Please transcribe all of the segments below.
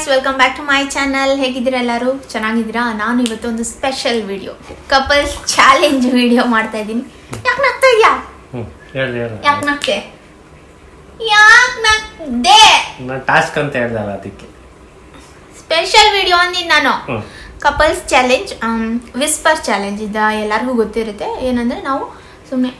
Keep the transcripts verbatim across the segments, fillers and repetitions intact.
Welcome back to my channel. ಹೇಗಿದ್ದೀರಾ ಎಲ್ಲರೂ? ಚೆನ್ನಾಗಿದ್ದೀರಾ? ನಾನು ಇವತ್ತು ಒಂದು special video, couples challenge video ಮಾಡ್ತಾ ಇದ್ದೀನಿ. ಯಾಕೆ ನಗ್ತಾ ಇದೆಯಾ? ಯಾಕೆ ನಗ್ತೆ? ಯಾಕೆ ನಗ್ದೆ? ಟಾಸ್ಕ್ ಅಂತ ಹೇಳ್ದಲ್ಲ ಅದಕ್ಕೆ ಸ್ಪೆಷಲ್ ವಿಡಿಯೋ ಅಂದಿದ್ದು ನಾನು. ಕಪಲ್ಸ್ ಚಾಲೆಂಜ್, ವಿಸ್ಪರ್ ಚಾಲೆಂಜ್ ಇದ್ದ ಎಲ್ಲರಿಗೂ ಗೊತ್ತಿರುತ್ತೆ. ಏನಂದ್ರೆ ನಾವು ಸುಮ್ಮನೆ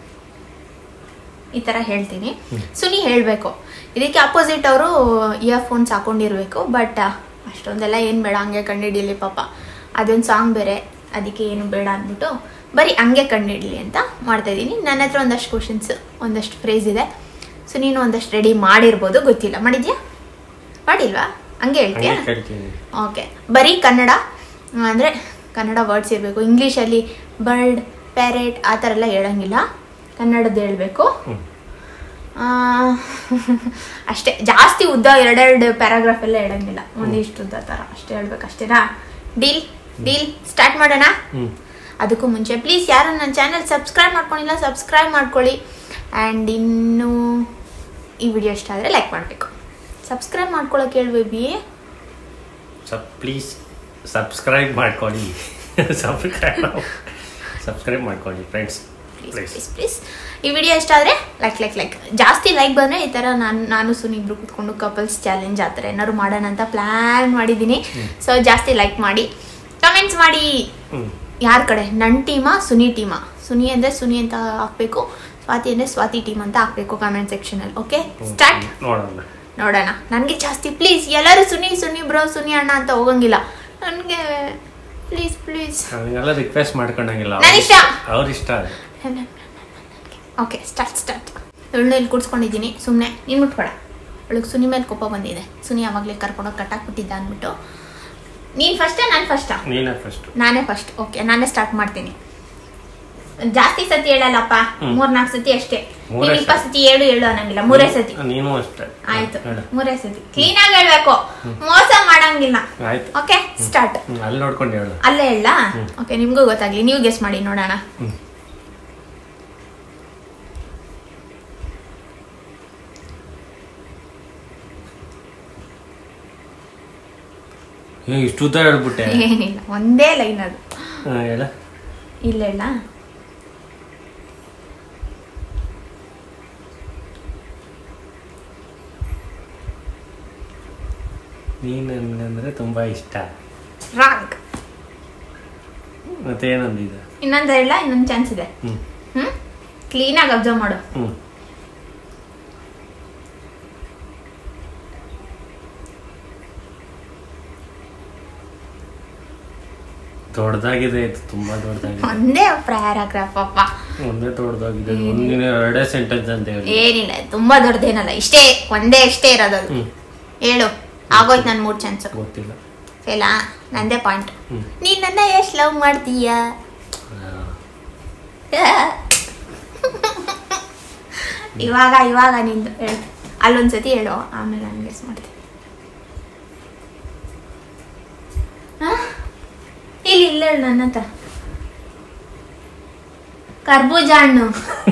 ಈ ಥರ ಹೇಳ್ತೀನಿ, ಸುನಿ ಹೇಳಬೇಕು. ಇದಕ್ಕೆ ಅಪೋಸಿಟ್ ಅವರು ಇಯರ್ಫೋನ್ಸ್ ಹಾಕೊಂಡಿರ್ಬೇಕು. ಬಟ್ ಅಷ್ಟೊಂದೆಲ್ಲ ಏನು ಬೇಡ, ಹಂಗೆ ಕಂಡುಹಿಡಿಯಲಿ ಪಾಪ. ಅದೊಂದು ಸಾಂಗ್ ಬೇರೆ, ಅದಕ್ಕೆ ಏನು ಬೇಡ ಅಂದ್ಬಿಟ್ಟು ಬರೀ ಹಂಗೆ ಕಂಡುಹಿಡಲಿ ಅಂತ ಮಾಡ್ತಾಯಿದ್ದೀನಿ. ನನ್ನ ಹತ್ರ ಒಂದಷ್ಟು ಕ್ವಶನ್ಸ್, ಒಂದಷ್ಟು ಫ್ರೇಸ್ ಇದೆ. ಸೊ ನೀನು ಒಂದಷ್ಟು ರೆಡಿ ಮಾಡಿರ್ಬೋದು, ಗೊತ್ತಿಲ್ಲ. ಮಾಡಿದ್ಯಾ? ಮಾಡಿಲ್ವಾ? ಹಂಗೆ ಹೇಳ್ತೀಯಾ? ಓಕೆ. ಬರೀ ಕನ್ನಡ ಅಂದರೆ ಕನ್ನಡ ವರ್ಡ್ಸ್ ಇರಬೇಕು. ಇಂಗ್ಲೀಷಲ್ಲಿ ಬರ್ಡ್, ಪ್ಯಾರೆಟ್ ಆ ಥರ ಎಲ್ಲ ಹೇಳಂಗಿಲ್ಲ, ಕನ್ನಡದ್ದು ಹೇಳಬೇಕು ಅಷ್ಟೇ. ಜಾಸ್ತಿ ಉದ್ದ ಎರಡೆರಡು ಪ್ಯಾರಾಗ್ರಾಫ್ ಎಲ್ಲ ಹೇಳಂಗಿಲ್ಲ, ಒಂದಿಷ್ಟು ಉದ್ದ ಥರ ಅಷ್ಟೇ ಹೇಳ್ಬೇಕು. ಅಷ್ಟೇನಾ? ಡೀಲ್ ಡೀಲ್ ಸ್ಟಾರ್ಟ್ ಮಾಡೋಣ. ಅದಕ್ಕೂ ಮುಂಚೆ ಪ್ಲೀಸ್ ಯಾರು ನನ್ನ ಚಾನಲ್ ಸಬ್ಸ್ಕ್ರೈಬ್ ಮಾಡ್ಕೊಂಡಿಲ್ಲ, ಸಬ್ಸ್ಕ್ರೈಬ್ ಮಾಡ್ಕೊಳ್ಳಿ. ಆ್ಯಂಡ್ ಇನ್ನು ಈ ವಿಡಿಯೋ ಇಷ್ಟ ಆದರೆ ಲೈಕ್ ಮಾಡಬೇಕು. ಸಬ್ಸ್ಕ್ರೈಬ್ ಮಾಡ್ಕೊಳ್ಳೋಕೆ ಹೇಳಿ ಬೇಬಿ. ಸಬ್ ಪ್ಲೀಸ್ ಸಬ್ಸ್ಕ್ರೈಬ್ ಮಾಡ್ಕೊಳ್ಳಿ. ಸಬ್ಸ್ಕ್ರೈಬ್ ಸಬ್ಸ್ಕ್ರೈಬ್ ಮಾಡ್ಕೊಳ್ಳಿ ಫ್ರೆಂಡ್ಸ್, ಪ್ಲೀಸ್ ಪ್ಲೀಸ್ ಪ್ಲೀಸ್. ಈ ವಿಡಿಯೋ ಇಷ್ಟ ಆದರೆ ಲೈಕ್ ಲೈಕ್ ಲೈಕ್ ಜಾಸ್ತಿ ಲೈಕ್ ಬಂದರೆ ಈ ಥರ ನಾನು ನಾನು ಸುನಿ ಇಬ್ರು ಕೂತ್ಕೊಂಡು ಕಪಲ್ಸ್ ಚಾಲೆಂಜ್ ಆ ಥರ ಏನಾದ್ರು ಮಾಡೋಣ ಅಂತ ಪ್ಲ್ಯಾನ್ ಮಾಡಿದ್ದೀನಿ. ಸೊ ಜಾಸ್ತಿ ಲೈಕ್ ಮಾಡಿ, ಕಮೆಂಟ್ಸ್ ಮಾಡಿ. ಯಾರ ಕಡೆ? ನನ್ನ ಟೀಮಾ ಸುನಿ ಟೀಮಾ? ಸುನಿ ಅಂದರೆ ಸುನಿ ಅಂತ ಹಾಕಬೇಕು, ಸ್ವಾತಿ ಅಂದರೆ ಸ್ವಾತಿ ಟೀಮ್ ಅಂತ ಹಾಕಬೇಕು ಕಮೆಂಟ್ ಸೆಕ್ಷನಲ್ಲಿ. Okay, start. ನೋಡೋಣ ನೋಡೋಣ. ನನಗೆ ಜಾಸ್ತಿ ಪ್ಲೀಸ್ ಎಲ್ಲರೂ ಸುನಿ ಸುನಿ ಬ್ರೋ ಸುನಿ ಅಣ್ಣ ಅಂತ ಹೋಗಂಗಿಲ್ಲ. ನನಗೆ ಪ್ಲೀಸ್ ಪ್ಲೀಸ್ ಎಲ್ಲ ರಿಕ್ವೆಸ್ಟ್ ಮಾಡ್ಕೊಂಡಂಗಿಲ್ಲ, ನನ್ನ ಇಷ್ಟ, ಅವ್ರ ಇಷ್ಟ. Okay, start start. ಇವಳನ್ನ ಇಲ್ಲಿ ಕೂಡ್ಸ್ಕೊಂಡಿದ್ದೀನಿ ಸುಮ್ಮನೆ. ನೀನು ಮುಟ್ಬೇಡ, ಅವಳಿಗೆ ಸುನಿ ಮೇಲೆ ಕೋಪ ಬಂದಿದೆ. ಸುನಿ ಯಾವಾಗಲೇ ಕರ್ಕೊಂಡೋಗಿ ಕಟ್ಟಾಕ್ಬಿಟ್ಟಿದ್ದ ಅಂದ್ಬಿಟ್ಟು. ನೀನು ಫಸ್ಟಾ ನಾನು ಫಸ್ಟಾ? ನೀನೇ ಫಸ್ಟ್. ನಾನೇ ಫಸ್ಟ್. ಓಕೆ, ನಾನೇ ಸ್ಟಾರ್ಟ್ ಮಾಡ್ತೀನಿ. ಜಾಸ್ತಿ ಸತಿ ಹೇಳಲ್ಲಪ್ಪ, ಮೂರ್ ನಾಲ್ಕು ಸತಿ ಅಷ್ಟೇ. ನೀನು ಇಪ್ಪತ್ತು ಸತಿ ಏಳು ಏಳು ಅನ್ನಂಗಿಲ್ಲ, ಮೂರೇ ಸತಿ. ನೀನು ಅಷ್ಟೇ. ಆಯ್ತು, ಮೂರೇ ಸತಿ. ಕ್ಲೀನ್ ಆಗಿ ಹೇಳ್ಬೇಕು, ಮೋಸ ಮಾಡಂಗಿಲ್ಲ. ಆಯ್ತು, ಓಕೆ ಸ್ಟಾರ್ಟ್. ಅಲ್ಲಿ ನೋಡ್ಕೊಂಡು ಹೇಳು. ಅಲ್ಲೇ ಹೇಳ? ಓಕೆ, ನಿಮ್ಗೂ ಗೊತ್ತಾಗ್ಲಿ, ನೀವು ಗೆಸ್ ಮಾಡಿ ನೋಡೋಣ. ಇಷ್ಟು ಉದ್ದ ಹೇಳ್ಬಿಟ್ಟೆ. ಏನಿಲ್ಲ, ಒಂದೇ ಲೈನ್ ಅದು. ಹೇಳ. ಇಲ್ಲ ಇಲ್ಲ, ನೀನು ನನಗಂದ್ರೆ ತುಂಬಾ ಇಷ್ಟ. ರಾಂಗ್. ಮತ್ತೆ ಏನಂದಿದೆ? ಇನ್ನೊಂದು ಹೇಳ, ಇನ್ನೊಂದು ಚಾನ್ಸ್ ಇದೆ. ಹ್ಮ್ ಹ್ಮ್ ಕ್ಲೀನ್ ಆಗಿ ಅಬ್ಸರ್ವ್ ಮಾಡು. ಹ್ಮ್ ದೊಡ್ಡದಾಗಿದೆ ಇದು, ತುಂಬಾ ದೊಡ್ಡದಾಗಿದೆ. ಒಂದೇ ಪ್ಯಾರಾಗ್ರಾಫ್ ಅಪ್ಪ, ಒಂದೇ ದೊಡ್ಡದಾಗಿದೆ. ಒಂದಿನ ಎರಡೇ ಸೆಂಟೆನ್ಸ್ ಅಂತ ಹೇಳಿ. ಏನಿಲ್ಲ, ತುಂಬಾ ದೊಡ್ಡದೇನಲ್ಲ, ಇಷ್ಟೇ ಒಂದೇ ಇಷ್ಟೇ ಇರೋದು. ಹೇಳು. ಆಗೋಯ್ತು ನನ್ ಮೂರ್ ಚಾನ್ಸ್. ಗೊತ್ತಿಲ್ಲ. ಫೇಲಾ? ನಂದೇ ಪಾಯಿಂಟ್. ನೀನ್ ನನ್ನ ಎಷ್ಟು ಲವ್ ಮಾಡ್ತೀಯ? ಇವಾಗ ಇವಾಗ ನಿಂದು ಹೇಳು. ಅಲ್ಲೊಂದ್ಸತಿ ಹೇಳು, ಆಮೇಲೆ ನಾನು ಗೆಸ್ ಮಾಡ್ತೀನಿ. ಇಲ್ಲಿ ಇಲ್ಲ ಹೇಳು ನನ್ನ ಹತ್ರ. ಕರ್ಬೂಜ ಹಣ್ಣು.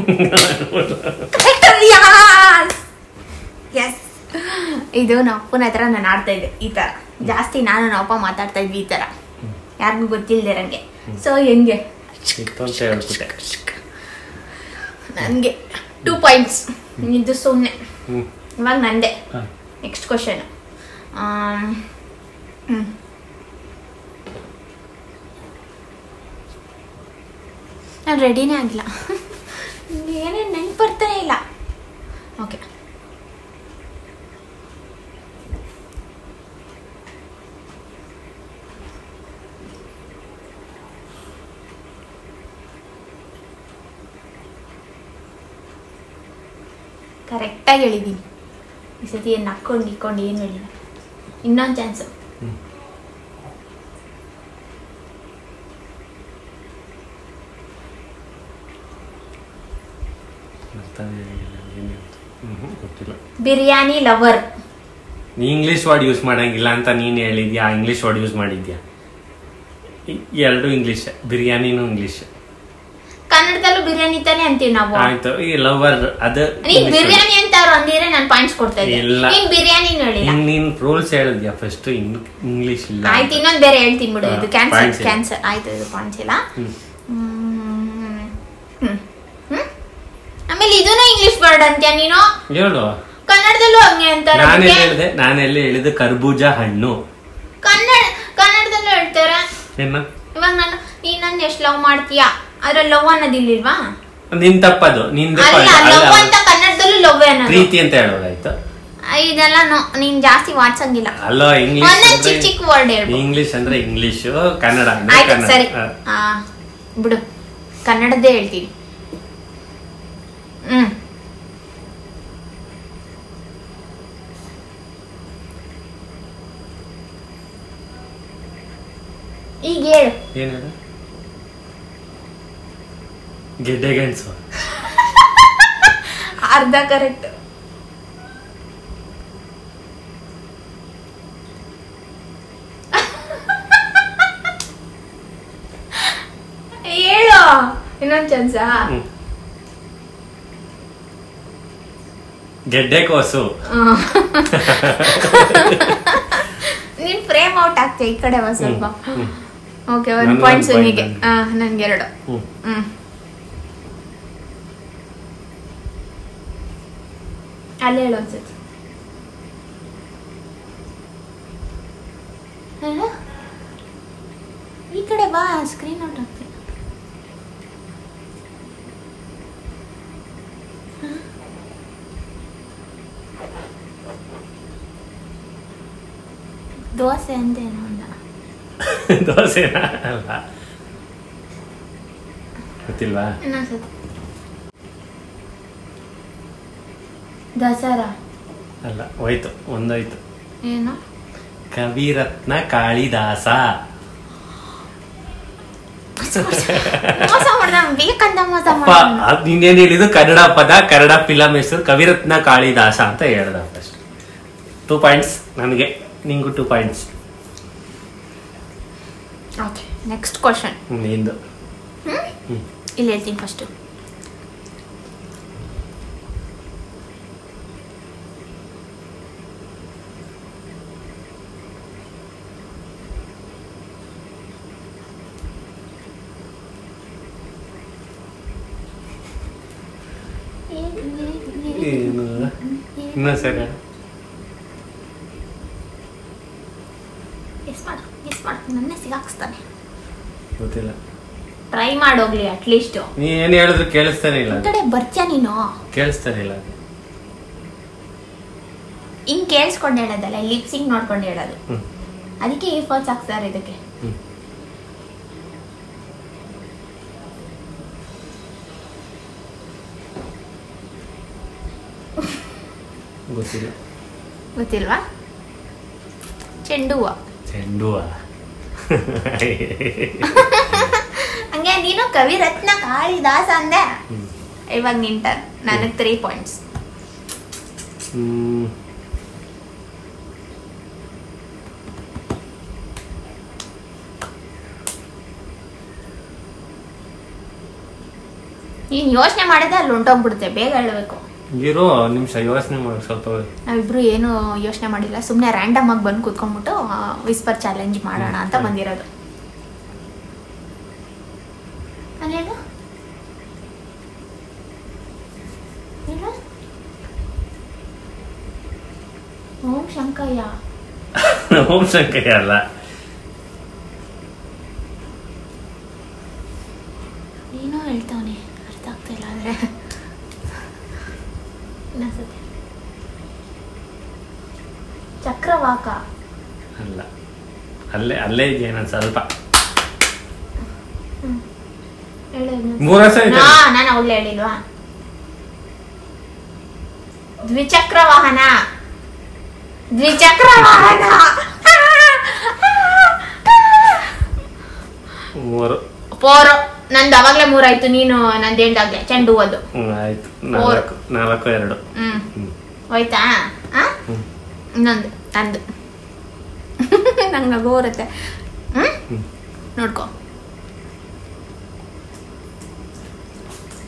ಎಸ್. ಇದು ನಮ್ಮ ಅಪ್ಪನ ಹತ್ರ ನಾನು ಆಡ್ತಾ ಇದ್ದೆ ಈ ತರ. ಜಾಸ್ತಿ ನಾನು ನಮ್ಮ ಅಪ್ಪ ಮಾತಾಡ್ತಾ ಇದ್ವಿ ಈ ತರ, ಯಾರಿಗೂ ಗೊತ್ತಿಲ್ದಿರಂಗೆ. ಸೊ ಹೆಂಗೆ ನನ್ಗೆ ಟೂ ಪಾಯಿಂಟ್ಸ್. ಇದು ಸುಮ್ಮನೆ. ಇವಾಗ ನಂದೆ ನೆಕ್ಸ್ಟ್ ಕ್ವಶನ್. ಹ್ಮ್ ನಾನು ರೆಡಿನೇ ಆಗಿಲ್ಲ, ಏನೇನು ನೆನ್ಪು ಬರ್ತಾನೆ ಇಲ್ಲ. ಓಕೆ, ಕರೆಕ್ಟಾಗಿ ಹೇಳಿದ್ದೀನಿ ಈ ಸತಿ. ಏನು ನಕ್ಕೊಂಡು ಇಕ್ಕೊಂಡು ಏನು ಹೇಳಿಲ್ಲ. ಇನ್ನೊಂದು ಚಾನ್ಸು. ಬಿರಿಯಾನಿ ಲವರ್. ನೀ ಇಂಗ್ಲಿಷ್ ವರ್ಡ್ ಯೂಸ್ ಮಾಡಂಗಿಲ್ಲ ಅಂತ ನೀನ್ ಹೇಳಿದ್ಯಾ, ಇಂಗ್ಲಿಷ್ ವರ್ಡ್ ಯೂಸ್ ಮಾಡಿದ್ಯಾ? ಎರಡು ಇಂಗ್ಲಿಷ್, ಬಿರಿಯಾನಿನೂ ಇಂಗ್ಲಿಷ್. ಕನ್ನಡದಲ್ಲೂ ಬಿರಿಯಾನಿ ತಾನೇ ಅಂತೀವಿ ನಾವು. ಆಯ್ತು ಈ ಲವರ್ ಅದು ನೀನ್ ಬಿರಿಯಾನಿ ಅಂತ ಅವ್ರು ಅಂದಿದ್ರೆ ನಾನು ಪಾಯಿಂಟ್ಸ್ ಕೊಡ್ತಾ ಇದ್ದೆ. ನೀನ್ ಬಿರಿಯಾನಿ ಹೇಳಿಲ್ಲ. ನೀನ್ ರೂಲ್ಸ್ ಹೇಳಿದ್ಯಾ ಫಸ್ಟ್ ಇಂಗ್ಲಿಷ್ ಇಲ್ಲ. ಆಯ್ತು ಇನ್ನೊಂದ್ ಬೇರೆ ಹೇಳ್ತೀನಿ ಬಿಡು. ಇದು ಕ್ಯಾನ್ಸರ್ ಕ್ಯಾನ್ಸರ್ ಆಯ್ತು ಇದು ಪಾಯಿಂಟ್ಸ್ ಇಲ್ಲ. ಆಮೇಲೆ ಇದನ್ನ ಇಂಗ್ಲಿಷ್ ವರ್ಡ್ ಅಂತ್ಯಾ ನೀನು ಹೇಳು. ಕನ್ನಡದಲ್ಲೂ ಹಂಗೆ ಅಂತಾರೆ. ನಾನೇ ಹೇಳಿದೆ ನಾನೆಲ್ಲಿ ಹೇಳಿದೆ ಕರ್ಬೂಜ ಹಣ್ಣು. ಕನ್ನಡ ಕನ್ನಡದಲ್ಲೂ ಹೇಳ್ತಾರೆ. ಏನ ಇವಾಗ ನಾನು ನೀನ್ ನನ್ನ ಎಷ್ಟು ಲವ್ ಮಾಡ್ತೀಯಾ ಅದ್ರಲ್ಲಿ ಲವ್ ಅನ್ನೋದಿಲ್ವಾ? ನಿನ್ ತಪ್ಪದು ನಿಂದೆ. ಲವ್ ಅಂತ ಕನ್ನಡದಲ್ಲೂ ಲವ್ ಅನ್ನೋದು ಪ್ರೀತಿ ಅಂತ ಹೇಳೋದಾಯ್ತು. ಇದೆಲ್ಲ ನೀನ್ ಜಾಸ್ತಿ ವಾಟ್ಸಂಗಿಲ್ಲ. ಅಲ್ಲ ಇಂಗ್ಲಿಷ್ ಚಿಕ್ಕ ಚಿಕ್ಕ ವರ್ಡ್ ಹೇಳ್ಬೋದು. ಇಂಗ್ಲಿಷ್ ಅಂದ್ರೆ ಇಂಗ್ಲಿಷ್, ಕನ್ನಡ ಆಯ್ತು ಸರಿ ಬಿಡು, ಕನ್ನಡದ್ದೇ ಹೇಳ್ತೀನಿ. ಹ್ಮ್ ಈಗ ಹೇಳು. ಏನ್ ಹೇಳು? ಗೆಡ್ಡೆ ಗೆಣಸು. ಅರ್ಧ ಕರೆಕ್ಟ್. ಹೇಳು ಇನ್ನೊಂದ್ ಚಾನ್ಸ. ಗೆಡ್ಡೆ ಕೋಸು. ನೀನ್ ಫ್ರೇಮ್ ಔಟ್ ಆಗ್ತೀಯ ಈ ಕಡೆ ಒಂದ್ ಸ್ವಲ್ಪ. ಓಕೆ ಒಂದ್ ಪಾಯಿಂಟ್ ಸುನಿಗೆ. ನನ್ಗೆ ಎರಡು. ಹ್ಮ್ ಅಲ್ಲಿ ಹೇಳು ಅನ್ಸುತ್ತೆ. ಈ ಕಡೆ ಬಾ, ಸ್ಕ್ರೀನ್ ಔಟ್ ಆಗ್ತದೆ. ದೋಸೆ ಅಂತೇನು ಅಲ್ಲ. ದೋಸೆನಾ? ಅಲ್ಲ ಗೊತ್ತಿಲ್ವಾ? ದಸರಾ ಅಲ್ಲ, ಹೋಯ್ತು ಒಂದೋಯ್ತು. ಏನು? ಕವಿರತ್ನ ಕಾಳಿದಾಸ. ನೀನೇನ್ ಹೇಳಿದ್ದು ಕನ್ನಡ ಪದ, ಕನ್ನಡ ಫಿಲಂ ಹೆಸರು ಕವಿರತ್ನ ಕಾಳಿದಾಸ ಅಂತ ಹೇಳ್ದ. ಫಸ್ಟ್ ಟೂ ಪಾಯಿಂಟ್ಸ್ ನನಗೆ, ನಿಂಗು two points. Okay next question ನಿಂದು. ಇಲ್ಲಿ ಹೇಳ್ತೀನಿ ಫಸ್ಟ್. ಇನ್ನೂ ಸರಿ ನನ್ನೇ ಸಿಗಾಕ್ಸ್ತಾನೆ. ಗೊತ್ತಿಲ್ಲ, ಟ್ರೈ ಮಾಡೋಗ್ಲಿ ಅಟ್ಲೀಸ್ಟ್. ನೀ ಏನ್ ಹೇಳಿದ್ರು ಕೇಳಿಸ್ತಾನೆ ಇಲ್ಲ. ಕಡೆ ಬರ್ತೀಯ ನೀನು? ಕೇಳಿಸ್ತಾನೆ ಇಲ್ಲ. ಹಿಂಗ್ ಕೇಳಿಸ್ಕೊಂಡು ಹೇಳೋದಲ್ಲ, ಲಿಪ್ಸಿಂಗ್ ನೋಡ್ಕೊಂಡು ಹೇಳೋದು. ಅದಕ್ಕೆ ಈ ಫೋನ್ಸ್ ಹಾಕ್ತಾರೆ ಇದಕ್ಕೆ. ಗೊತ್ತಿಲ್ಲ. ಗೊತ್ತಿಲ್ವಾ? ಚೆಂಡು ಹೂವ. ಚೆಂಡು ಹೂವ. ಹಂಗೆ ನೀನು ಕವಿರತ್ನ ಕಾಳಿದಾಸ ಅಂದೆ. ಇವಾಗ ನಿಂಟ ನನಗೆ ತ್ರೀ ಪಾಯಿಂಟ್ಸ್. ನೀನ್ ಯೋಚನೆ ಮಾಡಿದ್ರೆ ಅಲ್ಲಿ ಹೊಂಟೋಗ್ಬಿಡುತ್ತೆ. ಬೇಗ ಹೇಳಬೇಕು. ಇರೋ ನಿಮಿಷ ಯೋಚನೆ ಮಾಡಿ ಸ್ವಲ್ಪ. ನಾವಿಬ್ರು ಏನು ಯೋಚನೆ ಮಾಡಿಲ್ಲ, ಸುಮ್ಮನೆ ರ್ಯಾಂಡಮ್ ಆಗಿ ಬಂದು ಕೂತ್ಕೊಂಡ್ಬಿಟ್ಟು ವಿಸ್ಪರ್ ಚಾಲೆಂಜ್ ಮಾಡೋಣ ಅಂತ ಬಂದಿರೋದು. ಅಲ್ಲೇನು ಓಂ ಶಂಕಯ್ಯ. ಓಂ ಶಂಕಯ್ಯ ಅಲ್ಲ. ಏನೋ ಹೇಳ್ತಾವನೆ, ಅರ್ಥ ಆಗ್ತಾ ಇಲ್ಲ. ಆದ್ರೆ ಚಕ್ರವಾಕ ಅಲ್ಲ. ಅಲ್ಲೇ ಅಲ್ಲೇ ಇದೆಯಾ? ನಾನು ಸ್ವಲ್ಪ ನಾನು ಅವಳು ಹೇಳಿಲ್ವಾ? ದ್ವಿಚಕ್ರ ವಾಹನ. ದ್ವಿಚಕ್ರ ವಾಹನ. ಮೂರು ಫೋರ್. ನಂದು ಅವಾಗ್ಲೇ ಮೂರಾಯ್ತು. ನೀನು ನಂದು ಹೇಳ್ದಾಗ್ಲೆ ಚೆಂಡು ಹೂವದ್ದು. ಆಯ್ತು, ನಾಲ್ಕು ನಾಲ್ಕು ಎರಡು. ಹ್ಮ್ ಹೋಯ್ತಾ? ಇನ್ನೊಂದು ನಂದು. ನಂಗೆ ನಗು ಬರುತ್ತೆ. ಹ್ಮ್ ನೋಡ್ಕೊ.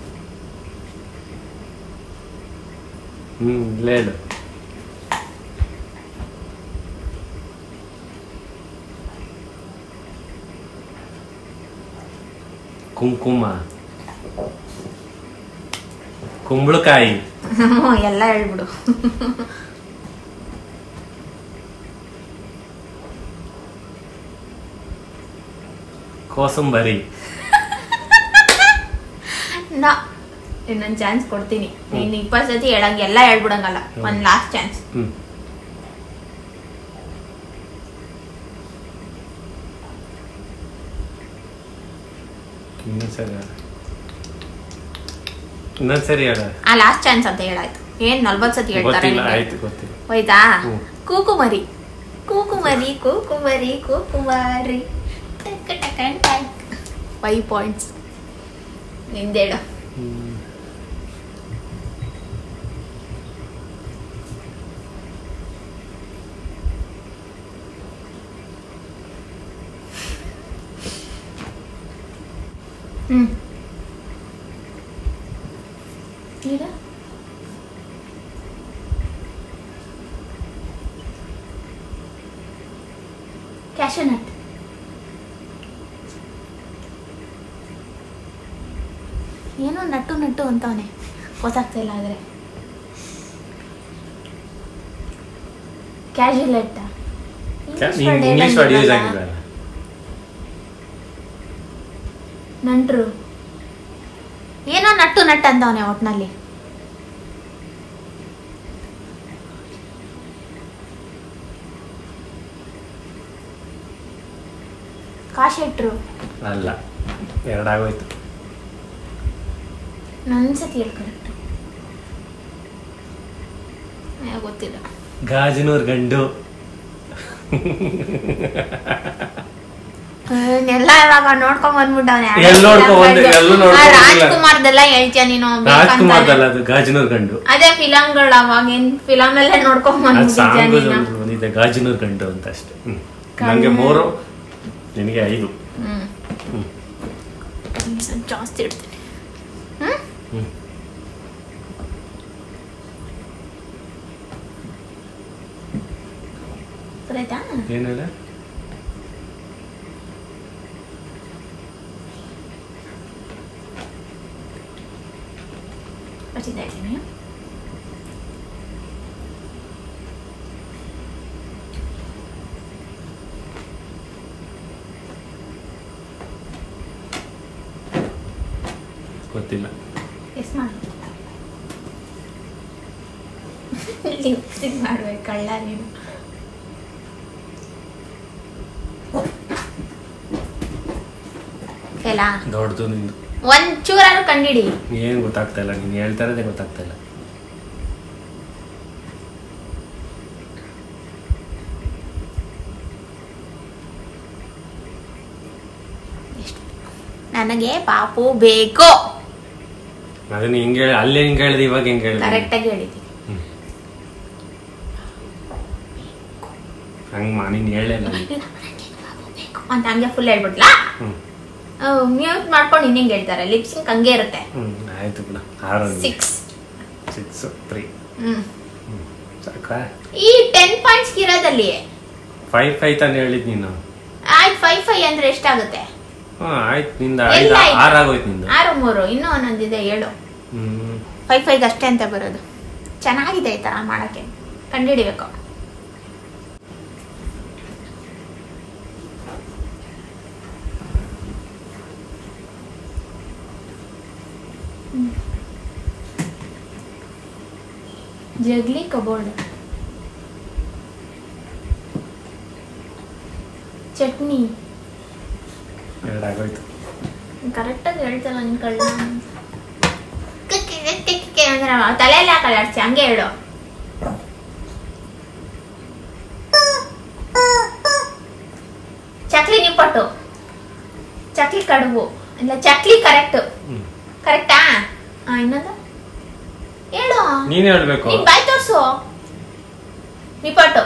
ಹ್ಮ್ ಹೇಳು. ಕುಂಕುಮ, ಕುಂಬಳಕಾಯಿ, ಎಲ್ಲ ಹೇಳ್ಬಿಡು. ಕೋಸಂಬರಿ. ನಾ ಇನ್ನೊಂದ್ ಚಾನ್ಸ್ ಕೊಡ್ತೀನಿ. ನೀನ್ ಇಪ್ಪತ್ತು ಸತಿ ಹೇಳಂಗ ಎಲ್ಲ ಹೇಳ್ಬಿಡಂಗಲ್ಲ. ಒಂದ್ ಲಾಸ್ಟ್ ಚಾನ್ಸ್. ಹ್ಮ್ ಇನ್ನೊಂದ್ಸರಿ ಇನ್ನೊಂದ್ಸರಿ ಹೇಳ. ಆ ಲಾಸ್ಟ್ ಚಾನ್ಸ್ ಅಂತ ಹೇಳಾಯ್ತು. ಏನ್ ನಲ್ವತ್ ಸತಿ ಹೇಳ್ತಾರೆ? ಆಯ್ತು ಗೊತ್ತಿಲ್ಲ. ಹೋಯ್ತಾ? ಕೂಕುಮರಿ, ಕೂಕುಮರಿ, ಕೂಕುಮರಿ, ಕೂಕುಮರಿ. ಫೈವ್ ಪಾಯಿಂಟ್ಸ್ ನಿಂದೇಳ. ಹ್ಮ್ ಈಗ ಕ್ಯಾಶು ನಟ್. ಏನೋ ನಟ್ಟು ನಟ್ಟು ಅಂತವನೆ, ಗೊತ್ತಾಗ್ತಾ ಇಲ್ಲ. ಆದ್ರೆ ಕ್ಯಾಶುಲೆಟ್ ಇಂಗ್ಲಿಷ್ ವರ್ಡ್ ಯೂಸ್ ಆಗಿದೆ. ನಂಟ್ರು ಏನೋ ನಟ್ಟು ನಟ್ಟು ಅಂತವನೆ ಒಟ್ನಲ್ಲಿ. ಕಾಶೆಟ್ರು ಅಲ್ಲ, ಎರಡಾಗೋಯ್ತು. ನನ್ಸತಿ ಹೇಳಿ ಕರೆಕ್ಟ್ ಗೊತ್ತಿಲ್ಲ. ಗಾಜನೂರ್ ಗಂಡು. ಎಲ್ಲ ಇವಾಗ ನೋಡ್ಕೊಂಡ್ ಬಂದ್ಬಿಟ್ಟವನೆ. ರಾಜ್ಕುಮಾರ್ದೆಲ್ಲ ಹೇಳ್ತೀಯ ನೀನು? ರಾಜ್ಕುಮಾರ್ದಲ್ಲ, ಅದು ಗಾಜನೂರ್ ಗಂಡು. ಅದೇ ಫಿಲಂಗಳು ಅವಾಗಿನ್ ಫಿಲಮ್ ಎಲ್ಲ ನೋಡ್ಕೊಂಡ್ ಬಂದಿದ್ದೆ. ಗಾಜನೂರ್ ಗಂಡು ಅಂತ ಅಷ್ಟೇ. ನಂಗೆ ಮೂರು, ನಿನಗೆ ಐದು. ಜಾಸ್ತಿ ಇಡ್ತೀನಿ. ಆಯ್ತಾ? ಏನಿಲ್ಲ, ಬರ್ತಿದ್ದೀನಿ. ಗೊತ್ತಿಲ್ಲ. ಎಸ್ ಮಾಡಿ ಲಿಪ್ಸ್ಟಿಕ್ ಮಾಡ್ಬೇಕು ಕಳ್ಳ ನೀನು. ದೊಡ್ಡದು ನಿಂದು. ಒಂದ್ ಚೂರಾರು ಕಂಡಿಡಿ. ಏನ್ ಗೊತ್ತಾಗ್ತಾ ಇಲ್ಲ, ನೀನ್ ಹೇಳ್ತಾ ಇರೋದೇ ಗೊತ್ತಾಗ್ತಾ ಇಲ್ಲ. ನನಗೆ ಪಾಪು ಬೇಕು. ಅದನ್ನ ಹಿಂಗೆ ಹೇಳಿ, ಅಲ್ಲೇ ಹಿಂಗೆ ಹೇಳಿದೆ, ಇವಾಗ ಹೆಂಗೆ ಹೇಳಿದೆ? ಕರೆಕ್ಟ್ ಆಗಿ ಹೇಳಿದ್ದೀನಿ. ಹಂಗ ನೀನ್ ಹೇಳಿಲ್ಲ ಅಂತ ಹಂಗೆ ಫುಲ್ ಹೇಳ್ಬಿಡ್ಲಾ? ಮ್ಯೂಟ್ ಮಾಡ್ಕೊಂಡು ಇನ್ನಿಂಗ್ ಹೇಳ್ತಾರೆ. ಲಿಪ್ಸಿಂಗ್ ಹಂಗೆ ಇರುತ್ತೆ. ಆಯ್ತು ಬಿಡ. ಆರು ಸಿಕ್ಸ್ ಸಿಕ್ಸ್ ತ್ರೀ. ಈ ಟೆನ್ ಪಾಯಿಂಟ್ಸ್ ಇರೋದಲ್ಲಿ ಫೈವ್ ಫೈವ್ ತಾನೇ ಹೇಳಿದ್ ನೀನು. ಆಯ್ತು, ಫೈವ್ ಫೈವ್ ಅಂದ್ರೆ ಎಷ್ಟಾಗುತ್ತೆ? ಆಯ್ತು, ನಿಂದ ಆರು ಆಗೋಯ್ತು. ನಿಂದು ಆರು ಮೂರು, ಇನ್ನೂ ಒಂದೊಂದಿದೆ ಏಳು. ಫೈವ್ ಫೈವ್ ಅಷ್ಟೇ ಅಂತ ಬರೋದು. ಚೆನ್ನಾಗಿದೆ ಈ ತರ ಮಾಡಕ್ಕೆ, ಕಂಡುಹಿಡಿಬೇಕು. ಜಗ್ಲಿ ಕಬೋರ್ಡ್, ಚಟ್ನಿ. ಎರಡಾಗೋಯ್ತು. ಕರೆಕ್ಟ್ ಆಗಿ ಹೇಳ್ತಲ್ಲ ನಿನ್ ಕಳ್ಳ. ತಲೆಯಲ್ಲಿ ಹಾಕಲ್ಲ ಅರ್ಚಿ, ಹಂಗೆ ಹೇಳು. ಚಕ್ಲಿ ನಿಪ್ಪಟ್ಟು, ಚಕ್ಲಿ ಕಡುಬು, ಇಲ್ಲ ಚಕ್ಲಿ ಕರೆಕ್ಟ್. ಕರೆಕ್ಟಾ? ಇನ್ನೊಂದು ಹೇಳು. ನೀನ್ ಹೇಳ್ಬೇಕು. ನೀನ್ ಬಾಯ್ ತೋರ್ಸು. ನಿಪ್ಪಟ್ಟು.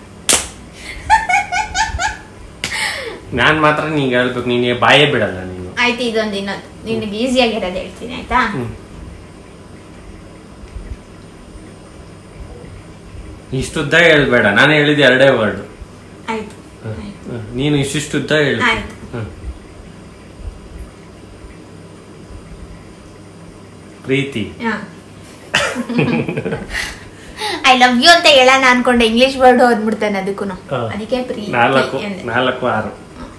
ನಾನ್ ಮಾತ್ರ ನೀನ್ ಹೇಳ್ಬೇಕು, ನೀನ್ ಬಾಯೇ ಬಿಡಲ್ಲ ನೀನು. ಆಯ್ತು, ಇದೊಂದು ಇನ್ನೊಂದು ನಿನಗೆ ಈಸಿಯಾಗಿರೋದು ಹೇಳ್ತೀನಿ ಆಯ್ತಾ. ಇಷ್ಟುದ್ದ ಹೇಳ್ಬೇಡ, ನಾನು ಹೇಳಿದ ಎರಡೇ ವರ್ಡ್. ಆಯ್ತು, ನೀನು ಇಷ್ಟಿಷ್ಟುದ್ದ ಹೇಳು. ಆಯ್ತು. ಪ್ರೀತಿ. ಐ ಲವ್ ಯು ಅಂತ ಹೇಳೋಣ ಅನ್ಕೊಂಡೆ, ಇಂಗ್ಲಿಷ್ ವರ್ಡ್ ಓದ್ಬಿಡ್ತಾನೆ ಅದಕ್ಕೂ, ಅದಕ್ಕೆ ಪ್ರೀತಿ. ನಾಲ್ಕು ನಾಲ್ಕು ಆರು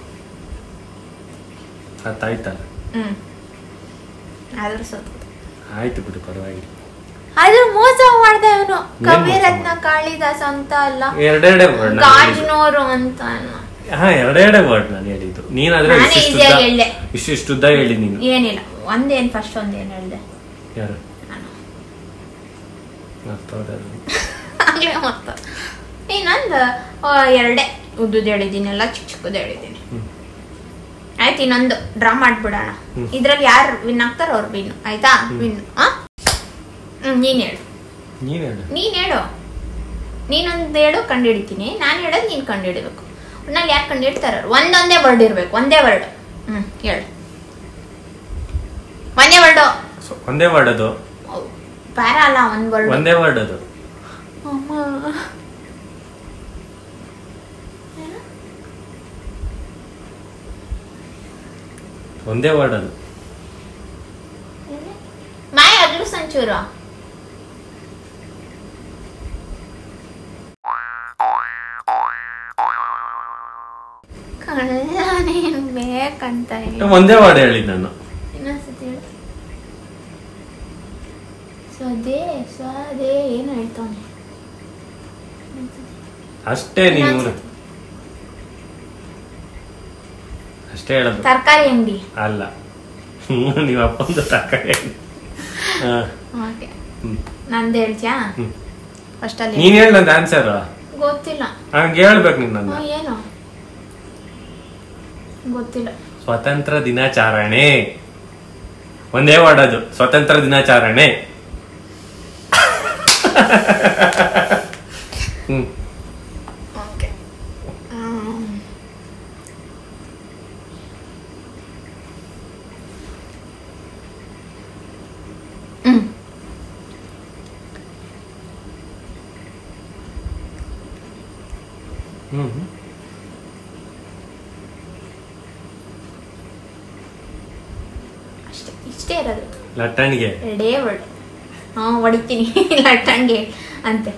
ಹತ್ತಾಯ್ತಲ್ಲ. ಹ್ಮ್ ಆದ್ರೂ ಸೋತು. ಆಯ್ತು ಬಿಡು, ಪರವಾಗಿಲ್ಲ. ಆದ್ರೂ ಮೋಸ ಮಾಡ್ದೆ ಅವನು. ಕವಿರತ್ನ ಕಾಳಿದಾಸ ಅಂತ ಅಲ್ಲ, ಎರಡೆರಡೆ ವರ್ಡ್, ಗಾಜ್ನೋರು ಅಂತ. ಹಾ, ಎರಡೆರಡೆ ವರ್ಡ್ ನಾನು ಹೇಳಿದ್ದು. ನೀನಾದ್ರೆ ಇಷ್ಟಿಷ್ಟುದ್ದ ಹೇಳಿ ನೀನು. ಏನಿಲ್ಲ, ಒಂದೇನ್ ಫಸ್ಟ್ ಒಂದೇನ್ ಹೇಳ್ದೆ. ಯಾರು? ಇನ್ನೊಂದು ಎರಡೆ ಉದ್ದುದ್ ಹೇಳಿದೀನಿ, ಎಲ್ಲ ಚಿಕ್ಕ ಚಿಕ್ಕದ್ ಹೇಳಿದೀನಿ. ಆಯ್ತು, ಇನ್ನೊಂದು ಡ್ರಾ ಮಾಡ್ಬಿಡೋಣ. ಇದ್ರಲ್ಲಿ ಯಾರು ವಿನ್ ಆಗ್ತಾರ ಅವ್ರು ವಿನ್ ಆಯ್ತಾ. ವಿನ್ ಹ್ಮ್ ನೀನ್ ಹೇಳು. ನೀನ್ ಹೇಳು ನೀನ್ ಹೇಳು ನೀನೊಂದು ಹೇಳು, ಕಂಡು ಹಿಡಿತೀನಿ. ನಾನು ಹೇಳೋದು ನೀನ್ ಕಂಡು ಹಿಡಿಬೇಕು. ಒಟ್ನಲ್ಲಿ ಯಾರು ಕಂಡು ಹಿಡ್ತಾರ, ಒಂದೊಂದೇ ವರ್ಡ್ ಇರ್ಬೇಕು, ಒಂದೇ ವರ್ಡ್. ಹ್ಮ್ ಹೇಳು. ಒಂದೇ ವರ್ಡ್. ಒಂದೇ ವರ್ಡ್ ಅದು. ಪ್ಯಾರ ಅಲ್ಲ, ಒಂದ್ ವರ್ಡ್. ಒಂದೇ ವರ್ಡ್ ಅದು. ಒಂದೇ ವರ್ಡ್ ಅದು. ಮಾಯ ಅಗ್ಲು ಸಂಚೂರು. ಕಳ್ಳನೇನ್ ಬೇಕಂತ ಒಂದೇ ವರ್ಡ್ ಹೇಳಿದ್ ನಾನು. ಇನ್ನೊಂದ್ಸತಿ ಹೇಳು. ಸ್ವದೇ ಸ್ವದೇ ಏನು ಹೇಳ್ತಾನೆ ಅಷ್ಟೇ. ನೀನು ಅಷ್ಟೇ ಹೇಳೋದು. ತರಕಾರಿ ಅಂಗಡಿ ಅಲ್ಲ, ನೀವು ಅಪ್ಪಂದು ತರಕಾರಿ ಅಂಗಡಿ. ನಂದು ಹೇಳ್ತೀಯಾ ಫಸ್ಟ್ ಅಲ್ಲಿ? ನೀನ್ ಹೇಳ ನಂದು ಆನ್ಸರ್ ಗೊತ್ತಿಲ್ಲ. ಹಂಗೆ ಹೇಳ್ಬೇಕು ನೀನ್. ನಂದು ಏನು ಗೊತ್ತಿಲ್ಲ. ಸ್ವತಂತ್ರ ದಿನಾಚರಣೆ. ಒಂದೇ ವರ್ಡ್ ಅದು, ಸ್ವತಂತ್ರ ದಿನಾಚರಣೆ. ಹ್ಮ್ ಓಕೆ. ಹ್ಮ್ ಹ್ಮ್ ಅಷ್ಟೇ, ಇಷ್ಟೇ ಇರೋದು. ಲಟ್ಟಣಿಗೆ ಎರಡೇ ವರ್ಡ್. ಹಾ ಹೊಡಿತೀನಿ ಲಟ್ಟಣಿಗೆ ಅಂತೆ.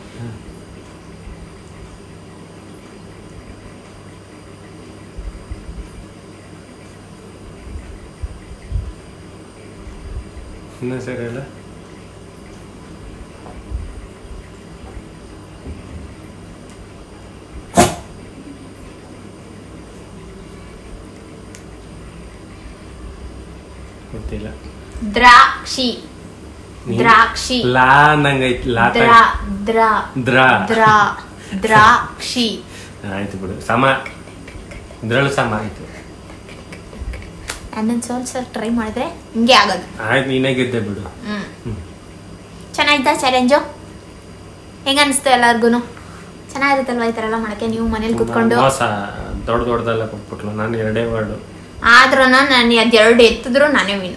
ಇನ್ನ ಸರಿ ಹೇಳ. ಗೊತ್ತಿಲ್ಲ. ದ್ರಾಕ್ಷಿ. ದ್ರಾಕ್ಷಿ. ಲಾ ನಂಗೈತಿ. ಲಾ ದ್ರಾ ದ್ರಾ ದ್ರಾ ದ್ರಾ ದ್ರಾಕ್ಷಿ. ಆಯ್ತು ಬಿಡು, ಸಮ. ಇದ್ರಲ್ಲೂ ಸಮ ಆಯ್ತು. ಅನ್ನೊಂದು ಸ್ವಲ್ಪ ಸ್ವಲ್ಪ ಟ್ರೈ ಮಾಡಿದ್ರೆ ಹಿಂಗೆ ಆಗೋದು. ಆಯ್ತು, ನೀನೇ ಗೆದ್ದೆ ಬಿಡು. ಹ್ಮ್ ಚೆನ್ನಾಗಿತ್ತಾ ಚಾಲೆಂಜು? ಹೆಂಗ ಅನಿಸ್ತು ಎಲ್ಲಾರ್ಗು? ಚೆನ್ನಾಗಿರುತ್ತಲ್ವಾ ಈ ಥರ ಎಲ್ಲ ಮಾಡಕ್ಕೆ? ನೀವು ಮನೇಲಿ ಕುತ್ಕೊಂಡು ಮೋಸ ದೊಡ್ಡ ದೊಡ್ಡದೆಲ್ಲ ಕೊಟ್ಬಿಟ್ಲು. ನಾನು ಎರಡೇ ವರ್ಡು. ಆದ್ರೂ ನಾನು ಅದೆರಡು ಎತ್ತಿದ್ರು ನಾನೇ ವಿನು.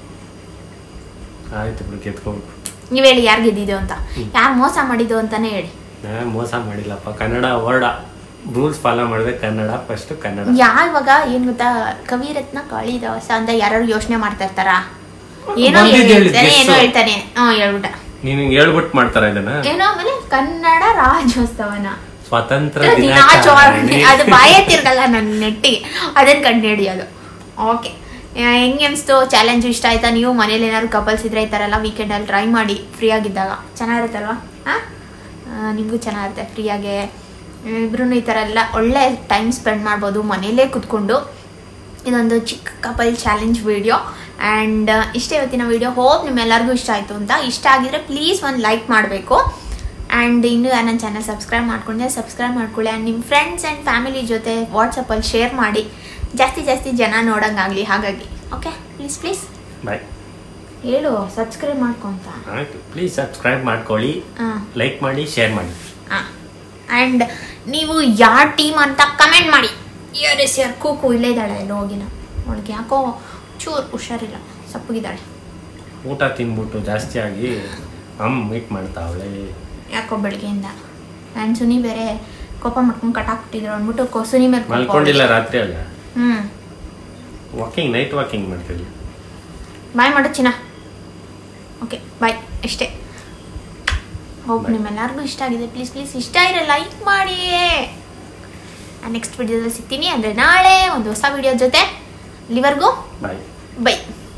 ಆಯ್ತು ಬಿಡು, ಗೆದ್ಕೋಬೇಕು. ನೀವ್ ಹೇಳಿ ಯಾರು ಗೆದ್ದಿದ್ದು ಅಂತ, ಯಾರು ಮೋಸ ಮಾಡಿದ್ದು ಅಂತಾನೆ ಹೇಳಿ. ನಾ ಮೋಸ ಮಾಡಿಲ್ಲಪ್ಪ. ಕನ್ನಡ ವರ್ಡ ರೂಲ್ಸ್ ಫಾಲೋ ಮಾಡ್ಬೇಕು. ಕನ್ನಡ ಫಸ್ಟ್ ಕನ್ನಡ. ಯಾವಾಗ ಏನ್ ಗೊತ್ತಾ, ಕವಿರತ್ನ ಕಾಳಿದಾಸ ಅಂತ ಯಾರು ಯೋಚನೆ ಮಾಡ್ತಾ ಇರ್ತಾರ. ಏನೋ ಹೇಳ್ತಾನೆ ಏನೋ ಹೇಳ್ತಾನೆ ಹ್ಮ್ ಹೇಳ್ಬಿಟ್ಟ. ನೀನು ಹೇಳ್ಬಿಟ್ಟು ಮಾಡ್ತಾರ ಇದನ್ನ. ಏನೋ ಆಮೇಲೆ ಕನ್ನಡ ರಾಜ್ಯೋತ್ಸವನ ಸ್ವತಂತ್ರ ದಿನಾಚರಣೆ ಅದು ಬಾಯೇ ತಿರ್ಗಲ್ಲ ನನ್ನ ನೆಟ್ಟಿಗೆ, ಅದನ್ನ ಕಂಡು ಹಿಡಿಯೋದು. ಓಕೆ, ಹೆಂಗೆ ಅನಿಸ್ತು ಚಾಲೆಂಜ್? ಇಷ್ಟ ಆಯ್ತಾ? ನೀವು ಮನೇಲಿ ಏನಾದ್ರು ಕಪಲ್ಸ್ ಇದ್ರೆ ಈ ಥರ ಎಲ್ಲ ವೀಕೆಂಡಲ್ಲಿ ಟ್ರೈ ಮಾಡಿ, ಫ್ರೀ ಆಗಿದ್ದಾಗ. ಚೆನ್ನಾಗಿರುತ್ತಲ್ವಾ? ಹಾಂ, ನಿಮಗೂ ಚೆನ್ನಾಗಿರುತ್ತೆ. ಫ್ರೀಯಾಗೆ ಇಬ್ರು ಈ ಥರ ಎಲ್ಲ ಒಳ್ಳೆ ಟೈಮ್ ಸ್ಪೆಂಡ್ ಮಾಡ್ಬೋದು ಮನೇಲೇ ಕುತ್ಕೊಂಡು. ಇದೊಂದು ಚಿಕ್ಕ ಕಪಲ್ ಚಾಲೆಂಜ್ ವಿಡಿಯೋ. ಆ್ಯಂಡ್ ಇಷ್ಟೇ ಇವತ್ತಿನ ವಿಡಿಯೋ. ಹೋಪ್ ನಿಮ್ಮೆಲ್ಲರಿಗೂ ಇಷ್ಟ ಆಯಿತು ಅಂತ. ಇಷ್ಟ ಆಗಿದ್ರೆ ಪ್ಲೀಸ್ ಒಂದು ಲೈಕ್ ಮಾಡಬೇಕು. ಆ್ಯಂಡ್ ಇನ್ನೂ ನನ್ನ ಚಾನಲ್ ಸಬ್ಸ್ಕ್ರೈಬ್ ಮಾಡ್ಕೊಂಡೆ ಸಬ್ಸ್ಕ್ರೈಬ್ ಮಾಡ್ಕೊಳ್ಳಿ. ಆ್ಯಂಡ್ ನಿಮ್ಮ ಫ್ರೆಂಡ್ಸ್ ಆ್ಯಂಡ್ ಫ್ಯಾಮಿಲಿ ಜೊತೆ ವಾಟ್ಸಪ್ಪಲ್ಲಿ ಶೇರ್ ಮಾಡಿ, ಜಾಸ್ತಿ ಜಾಸ್ತಿ ಜನ ನೋಡೋಂಗಾಗಲಿ. ಹಾಗಾಗಿ ಓಕೆ, ಪ್ಲೀಸ್ ಪ್ಲೀಸ್ ಬಾಯ್ ಹೇಳು, ಸಬ್ಸ್ಕ್ರೈಬ್ ಮಾಡ್ಕೊಂತ. ಆಯಿತು, ಪ್ಲೀಸ್ ಸಬ್ಸ್ಕ್ರೈಬ್ ಮಾಡ್ಕೊಳ್ಳಿ, ಲೈಕ್ ಮಾಡಿ, ಶೇರ್ ಮಾಡಿ. ಹಾಂ, ಆ್ಯಂಡ್ ನೀವು ಯಾವ ಟೀಮ್ ಅಂತ ಕಮೆಂಟ್ ಮಾಡಿ. ಯರ್ ಎಸ್ ಯಾರು ಕೂಕು ಇಲ್ಲೇ ಇದ್ದಾಳೆ ಎಲ್ಲ ಹೋಗಿನ ಅವಳಿಗೆ ಯಾಕೋ ಚೂರು ಹುಷಾರಿಲ್ಲ, ಸಪ್ಪಗಿದ್ದಾಳೆ. ಊಟ ತಿನ್ಬಿಟ್ಟು ಜಾಸ್ತಿ ಆಗಿ ಅಮ್ಮ ಮೀಟ್ ಮಾಡ್ತಾವಳೆ. ಯಾಕೋ ಬೆಳಗ್ಗೆಯಿಂದ ನಾನು ಸುನಿ ಬೇರೆ ಕೋಪ ಮಾಡ್ಕೊಂಡು ಕಟಾಕ್ಬಿಟ್ಟಿದ್ರು ಅಂದ್ಬಿಟ್ಟು ಕೊ ಸುನಿ ಮೇಲೆ ಮಲ್ಕೊಂಡಿಲ್ಲ ರಾತ್ರಿ ಅಲ್ಲ. ಹ್ಮ್ ವಾಕಿಂಗ್ ನೈಟ್ ವಾಕಿಂಗ್ ಮಾಡ್ತೀವಿ. ಬಾಯ್ ಮಾಡು ಚಿನ್ನ. ಓಕೆ ಬಾಯ್ ಅಷ್ಟೇ. ಹೋಪ್ ನಿಮ್ಮೆಲ್ಲರಿಗೂ ಇಷ್ಟ ಆಗಿದೆ. ಪ್ಲೀಸ್ ಪ್ಲೀಸ್ ಇಷ್ಟ ಇರೋ ಲೈಕ್ ಮಾಡಿ. ನೆಕ್ಸ್ಟ್ ವಿಡಿಯೋದಲ್ಲಿ ಸಿಗ್ತೀನಿ, ಅಂದರೆ ನಾಳೆ ಒಂದು ಹೊಸ ವಿಡಿಯೋ ಜೊತೆ. ಅಲ್ಲಿವರೆಗೂ bye bye.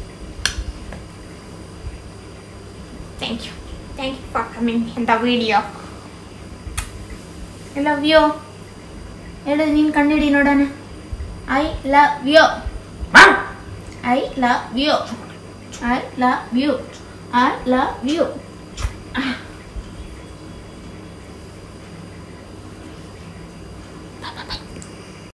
Thank you thank you for coming in the video. I love you ಹೇಳು, ನೀನು ಕಂಡಿಡಿ ನೋಡೋಣ. I love you I love you I love you I love you